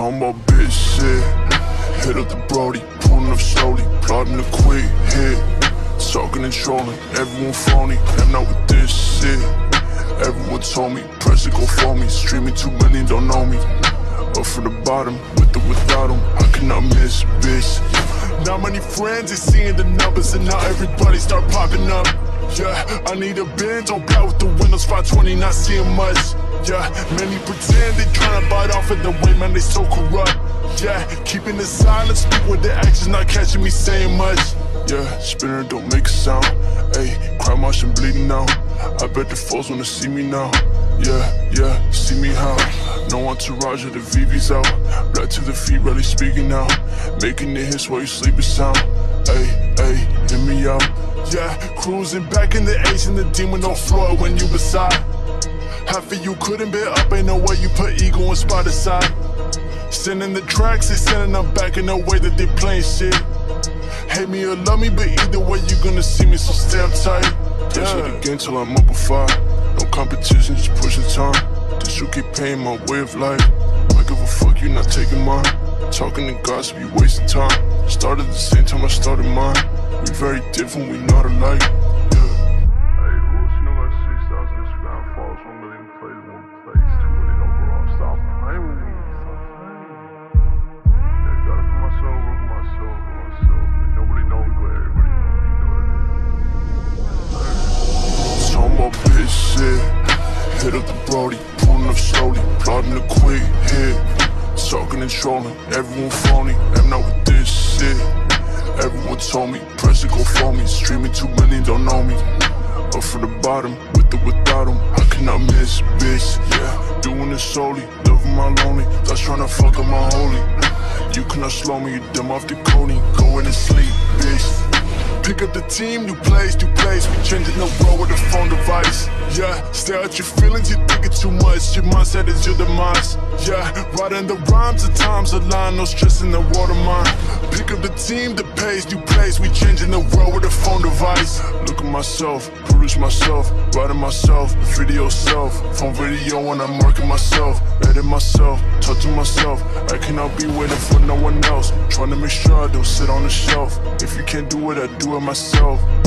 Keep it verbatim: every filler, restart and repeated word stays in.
Talking about bitch shit. Hit up the Brody, pulling up slowly, plotting a quick hit. Talking and trolling, everyone phony, I'm not with this shit. Everyone told me, press it go for me. Streaming too many don't know me. Up from the bottom, with or without them, I cannot miss, bitch. Not many friends, it's seeing the numbers, and now everybody start popping up. Yeah, I need a Benz, don't play with the windows, five twenty, not seeing much. Yeah, many pretend they tryna bite off at the way, man, they so corrupt. Yeah, keeping it silent, speak with the actions, not catching me saying much. Yeah, spinner don't make a sound. Ayy, crime watching bleeding out. I bet the foes wanna see me now. Yeah, yeah, see me how. No entourage of the V V's out. Black to the feet, really speaking now. Making the hits while you sleeping sound. Ayy, ayy, hear me out. Yeah, cruising back in the H and the demon don't floor when you beside. Half of you couldn't bear up, ain't no way you put ego and spot aside. Sending the tracks, they sending them back in the way that they playing shit. Hate me or love me, but either way you gonna see me, so stay uptight. Dance it again till I'm up a fire. No competition, just pushing time. This will keep paying my way of life. I give a fuck, you not taking mine. Talking to gossip, you wasting time. Started the same time I started mine. We very different, we not alike. Hit up the Brody, pulling up slowly, plotting a quick hit. Talking and trolling, everyone phony, I'm not with this shit. Everyone told me, press it go for me. Streaming too many don't know me. Up from the bottom, with or without them, I cannot miss, bitch. Yeah, doing it solely, loving my lonely. That's tryna fuck up my holy. You cannot slow me, you dim off the coding. Go in and sleep, bitch. Pick up the team, new plays, new plays. We changing the world with a phone device. Yeah, stare at your feelings, you thinking too much. Your mindset is your demise. Yeah, writing the rhymes, the times align. No stress in the world of mine. Pick up the team, the pace, new plays. We changing the world with a phone device. Look at myself, produce myself, writing myself, video self. Phone video when I'm marking myself, edit myself, talk to myself. I cannot be waiting for no one else. Trying to make sure I don't sit on the shelf. If you can't do it, I do it myself.